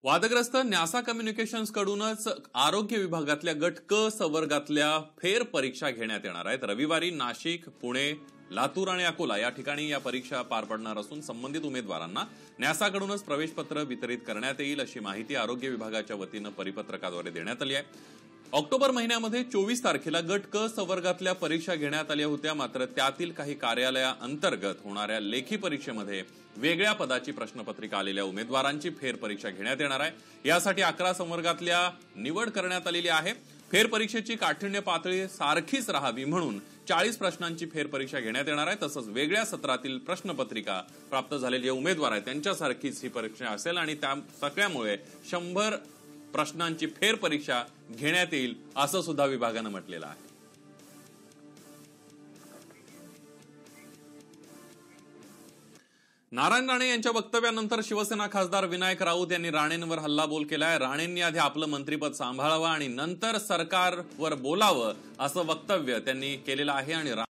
वादग्रस्त न्यासा कम्युनिकेशन्स कडूनच आरोग्य विभागातल्या गट क संवर्गातल्या फेर परीक्षा घेण्यात येणार आहेत। रविवारी नाशिक, पुणे, लातूर आणि अकोला या ठिकाणी या परीक्षा पार पडणार असून संबंधित उमेदवारांना न्यासाकडूनच प्रवेशपत्र वितरित करण्यात येईल अशी माहिती आरोग्य विभागाच्या वतीनं परिपत्रकाद्वारे देण्यात आली आहे। ऑक्टोबर महिन्यामध्ये 24 तारखेला गट क संवर्गातल्या परीक्षा घेण्यात आल्या होत्या, मात्र त्यातील काही कार्यालयाअंतर्गत होणाऱ्या लेखी परीक्षेमध्ये वेगळ्या पदाची प्रश्नपत्रिका आलेल्या उमेदवारांची फेर परीक्षा घेण्यात येणार आहे। यासाठी 11 संवर्गातल्या निवड करण्यात आलेली आहे। फेर परीक्षेची काठिण्य पातळी सारखीच राहावी म्हणून 40 प्रश्नांची फेर परीक्षा घेण्यात येणार आहे। तसंच वेगळ्या सत्रातील प्रश्नपत्रिका प्राप्त झालेले उमेदवार आहेत त्यांच्यासारखीच ही परीक्षा असेल आणि त्या सगळ्यामुळे 100 प्रश्नांची फेर परीक्षा घेण्यात येईल असं सुद्धा विभागानं म्हटलेलं आहे। नारायण राणे यांच्या वक्तव्यानंतर शिवसेना खासदार विनायक राऊत यांनी राणेंवर हल्लाबोल केलाय। राणेंनी आधी आपलं मंत्रिपद सांभाळावं आणि नंतर सरकारवर बोलावं असं वक्तव्य त्यांनी केलेलं आहे आणि